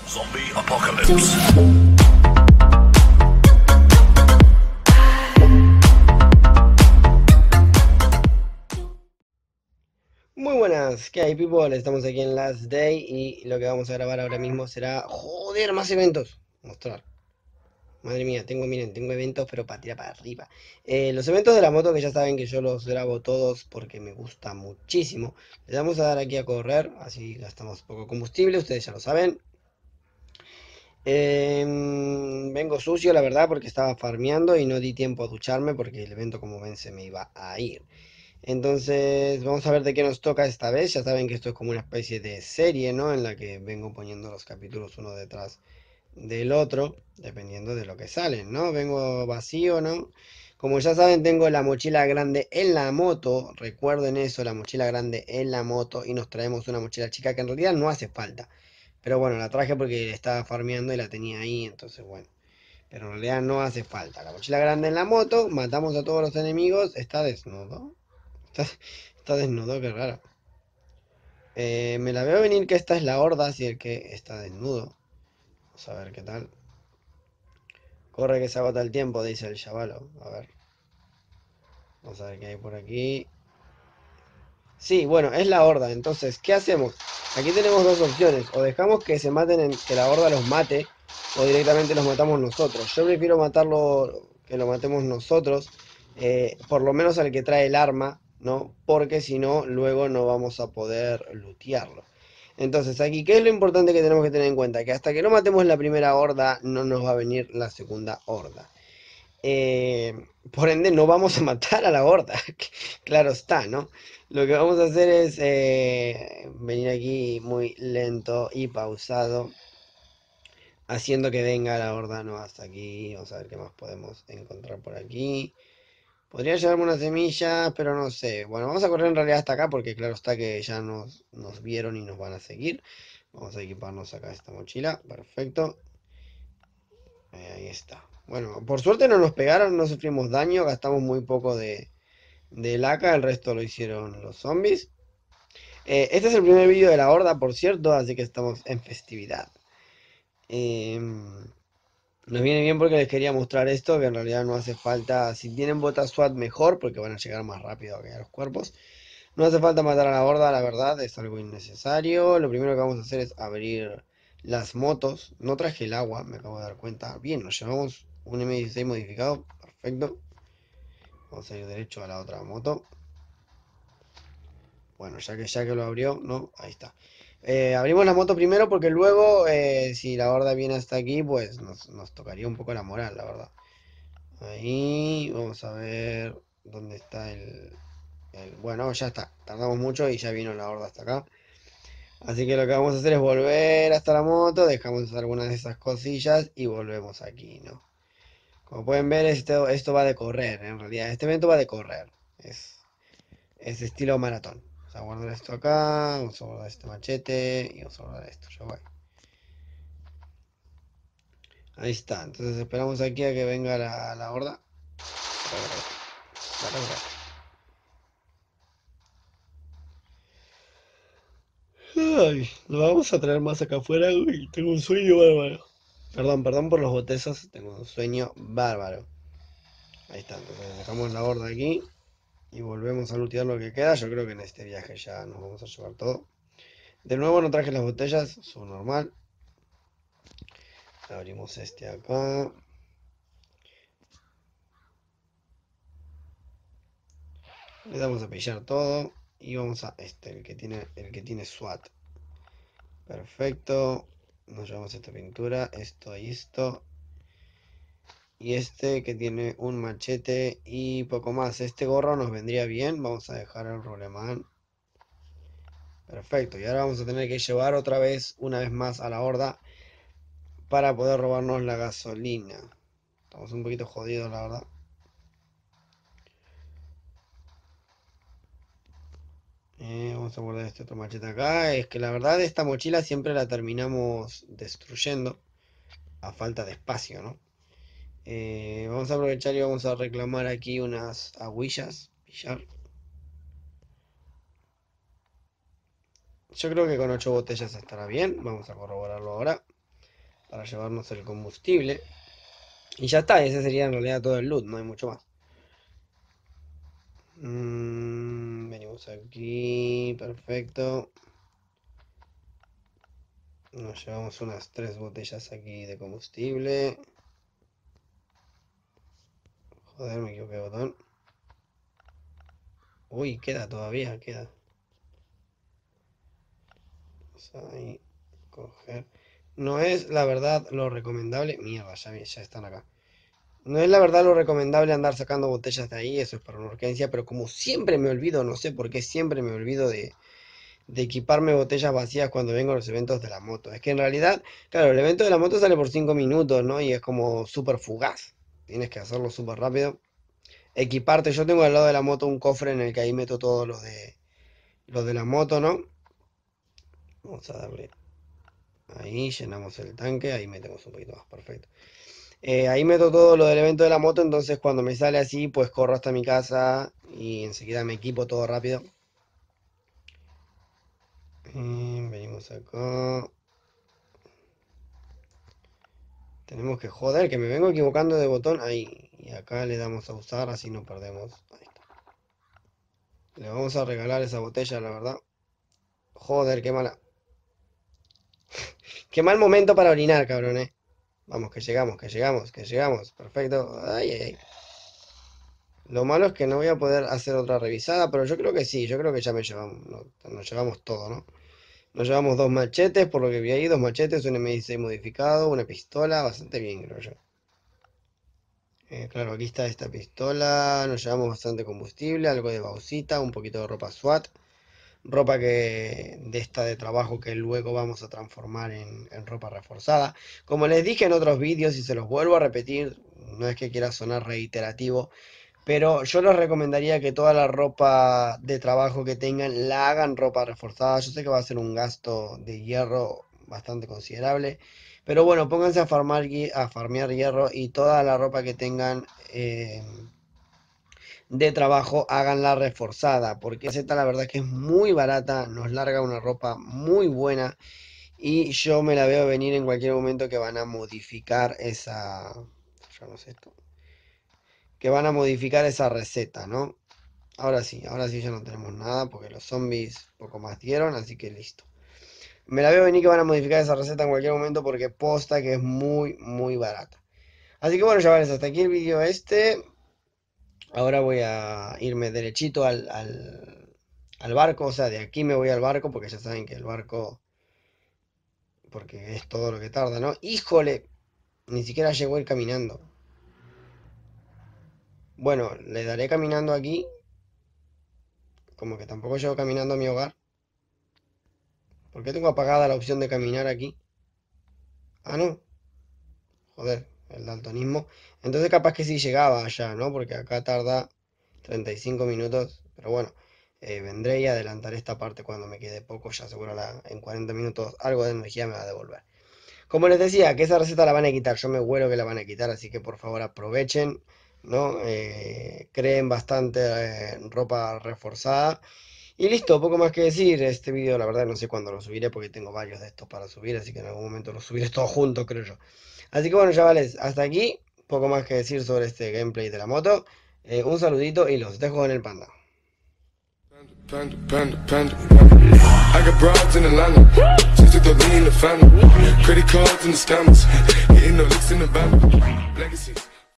Zombie Apocalypse. Muy buenas, ¿qué hay, people? Estamos aquí en Last Day y lo que vamos a grabar ahora mismo será... ¡Joder, más eventos! Mostrar. Madre mía, miren, tengo eventos pero para tirar para arriba. Los eventos de la moto que ya saben que yo los grabo todos porque me gusta muchísimo. Les vamos a dar aquí a correr, así gastamos poco combustible, ustedes ya lo saben. Vengo sucio, la verdad, porque estaba farmeando y no di tiempo a ducharme porque el evento, como ven, se me iba a ir. Entonces, vamos a ver de qué nos toca esta vez. Ya saben que esto es como una especie de serie, ¿no? En la que vengo poniendo los capítulos uno detrás del otro, dependiendo de lo que salen, ¿no? Vengo vacío, ¿no? Como ya saben, tengo la mochila grande en la moto. Recuerden eso, la mochila grande en la moto. Y nos traemos una mochila chica que en realidad no hace falta. Pero bueno, la traje porque estaba farmeando y la tenía ahí, entonces bueno. Pero en realidad no hace falta. La mochila grande en la moto, matamos a todos los enemigos. Está desnudo. Está, está desnudo, qué raro. Me la veo venir que esta es la horda, si el que está desnudo. Vamos a ver qué tal. Corre que se agota el tiempo, dice el chavalo. A ver. Vamos a ver qué hay por aquí. Sí, bueno, es la horda. Entonces, ¿qué hacemos? Aquí tenemos dos opciones. O dejamos que se maten, que la horda los mate, o directamente los matamos nosotros. Yo prefiero matarlo, que lo matemos nosotros. Por lo menos al que trae el arma, ¿no? Porque si no, luego no vamos a poder lootearlo. Entonces, aquí, ¿qué es lo importante que tenemos que tener en cuenta? Que hasta que no matemos la primera horda, no nos va a venir la segunda horda. Eh, por ende, no vamos a matar a la horda. Claro está, ¿no? Lo que vamos a hacer es venir aquí muy lento y pausado, haciendo que venga la horda, ¿no? Hasta aquí. Vamos a ver qué más podemos encontrar por aquí. Podría llevarme una semilla, pero no sé. Bueno, vamos a correr en realidad hasta acá porque claro está que ya nos vieron y nos van a seguir. Vamos a equiparnos acá esta mochila. Perfecto. Ahí está. Bueno, por suerte no nos pegaron, no sufrimos daño, gastamos muy poco de laca, el resto lo hicieron los zombies. Este es el primer vídeo de la horda, por cierto, así que estamos en festividad. Nos viene bien porque les quería mostrar esto, que en realidad no hace falta, si tienen botas SWAT mejor, porque van a llegar más rápido que a los cuerpos. No hace falta matar a la horda, la verdad, es algo innecesario. Lo primero que vamos a hacer es abrir las motos. No traje el agua, me acabo de dar cuenta. Bien, nos llevamos un M16 modificado, perfecto. Vamos a ir derecho a la otra moto. Bueno, ya que lo abrió, ¿no? Ahí está. Abrimos la moto primero porque luego, si la horda viene hasta aquí, pues nos tocaría un poco la moral, la verdad. Ahí, vamos a ver dónde está bueno, ya está. Tardamos mucho y ya vino la horda hasta acá. Así que lo que vamos a hacer es volver hasta la moto, dejamos algunas de esas cosillas y volvemos aquí, ¿no? Como pueden ver, esto va de correr, en realidad. Este evento va de correr. Es estilo maratón. Vamos a guardar esto acá, vamos a guardar este machete y vamos a guardar esto. Ya voy. Ahí está. Entonces esperamos aquí a que venga la horda. Ay, lo vamos a traer más acá afuera. Uy, tengo un sueño bárbaro. Perdón por los botezos. Tengo un sueño bárbaro. Ahí está. Entonces dejamos la horda aquí. Y volvemos a lootear lo que queda. Yo creo que en este viaje ya nos vamos a llevar todo. De nuevo no traje las botellas. Son normal. Abrimos este acá. Le damos a pillar todo. Y vamos a este, el que tiene SWAT. Perfecto. Nos llevamos esta pintura. Esto y esto. Y este que tiene un machete y poco más. Este gorro nos vendría bien. Vamos a dejar el rolemán. Perfecto. Y ahora vamos a tener que llevar otra vez, una vez más, a la horda para poder robarnos la gasolina. Estamos un poquito jodidos, la verdad. Vamos a guardar este otro machete acá. Es que la verdad esta mochila siempre la terminamos destruyendo a falta de espacio, ¿no? Vamos a aprovechar y vamos a reclamar aquí unas agüillas. Pillar. Yo creo que con 8 botellas estará bien. Vamos a corroborarlo ahora. llevarnos el combustible. Y ya está, ese sería en realidad todo el loot, no hay mucho más. Venimos aquí, perfecto. Nos llevamos unas 3 botellas aquí de combustible. Joder, me equivoqué de botón. Uy, queda todavía, queda. Vamos a ahí, coger. No es la verdad lo recomendable. Mierda, ya están acá. No es la verdad lo recomendable andar sacando botellas de ahí, eso es para una urgencia, pero como siempre me olvido, no sé por qué siempre me olvido de equiparme botellas vacías cuando vengo a los eventos de la moto. Es que en realidad, claro, el evento de la moto sale por 5 minutos, ¿no? Y es como súper fugaz. Tienes que hacerlo súper rápido. Equiparte, yo tengo al lado de la moto un cofre en el que ahí meto todo lo de la moto, ¿no? Vamos a darle ahí, llenamos el tanque, ahí metemos un poquito más, perfecto. Ahí meto todo lo del evento de la moto, entonces cuando me sale así, pues corro hasta mi casa y enseguida me equipo todo rápido. Venimos acá. Tenemos que joder, que me vengo equivocando de botón. Ahí. Y acá le damos a usar, así no perdemos. Ahí está. Le vamos a regalar esa botella, la verdad. Joder, qué mala. Qué mal momento para orinar, cabrón, Vamos, que llegamos, que llegamos, que llegamos. Perfecto. Ay, ay, ay. Lo malo es que no voy a poder hacer otra revisada, pero yo creo que sí, yo creo que ya me llevamos, nos llevamos todo, ¿no? Nos llevamos 2 machetes, por lo que vi ahí, 2 machetes, un M16 modificado, una pistola, bastante bien, creo yo. Claro, aquí está esta pistola, nos llevamos bastante combustible, algo de bausita, un poquito de ropa SWAT, ropa de esta de trabajo que luego vamos a transformar en ropa reforzada. Como les dije en otros vídeos y se los vuelvo a repetir, no es que quiera sonar reiterativo, pero yo les recomendaría que toda la ropa de trabajo que tengan la hagan ropa reforzada. Yo sé que va a ser un gasto de hierro bastante considerable. Pero bueno, pónganse a farmear hierro y toda la ropa que tengan de trabajo, háganla reforzada. Porque esta la verdad que es muy barata, nos larga una ropa muy buena. Y yo me la veo venir en cualquier momento que van a modificar esa... Ya no sé esto que van a modificar esa receta, ¿no? Ahora sí ya no tenemos nada porque los zombies poco más dieron, así que listo. Me la veo venir que van a modificar esa receta en cualquier momento porque posta que es muy, muy barata. Así que bueno, chavales, hasta aquí el vídeo este. Ahora voy a irme derechito al barco, o sea, de aquí me voy al barco porque ya saben que el barco, porque es todo lo que tarda, ¿no? ¡Híjole! Ni siquiera llegó a ir caminando. Bueno, le daré caminando aquí. Como que tampoco llego caminando a mi hogar. ¿Por qué tengo apagada la opción de caminar aquí? Ah, no. Joder, el daltonismo. Entonces capaz que sí llegaba allá, ¿no? Porque acá tarda 35 minutos. Pero bueno, vendré y adelantaré esta parte cuando me quede poco. Ya seguro en 40 minutos algo de energía me va a devolver. Como les decía, que esa receta la van a quitar. Yo me huelo que la van a quitar, así que por favor aprovechen, ¿no? Creen bastante ropa reforzada. Y listo, poco más que decir. Este vídeo la verdad no sé cuándo lo subiré porque tengo varios de estos para subir, así que en algún momento los subiré todos juntos, creo yo. Así que bueno, chavales, hasta aquí. Poco más que decir sobre este gameplay de la moto. Un saludito y los dejo en el panda. Panda, panda, panda. I got broads in Atlanta, just took the lean in the family. Credit cards and the scammers, hitting the licks in the van. Legacies.